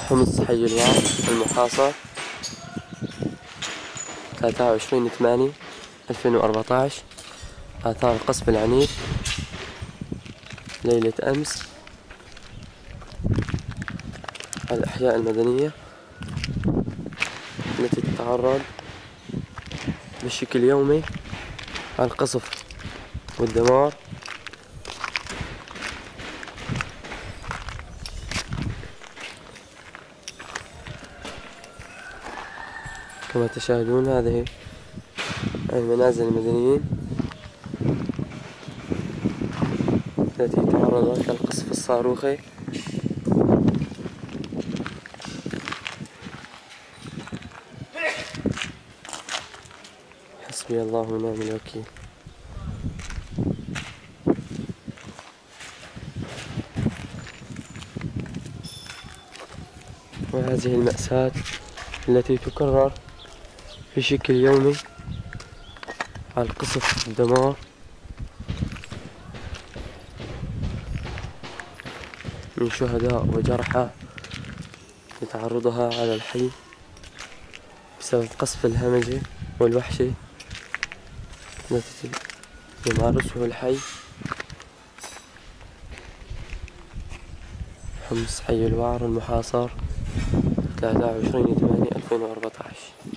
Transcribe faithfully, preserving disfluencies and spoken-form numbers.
حمص حي الوعر المحاصر ثلاثة وعشرين ثمانية ألفين وأربعة عشر. آثار القصف العنيف ليلة أمس. الأحياء المدنية التي تتعرض بشكل يومي على القصف والدمار. كما تشاهدون هذه المنازل المدنيين التي تعرضت للقصف الصاروخي. حسبي الله ونعم الوكيل. وهذه المأساة التي تكرر بشكل يومي على القصف والدمار. من شهداء وجرحى لتعرضها على الحي بسبب قصف الهمجي والوحشي التي يمارسه الحي. حمص حي الوعر المحاصر ثلاثة وعشرين ثمانية ألفين وأربعة عشر.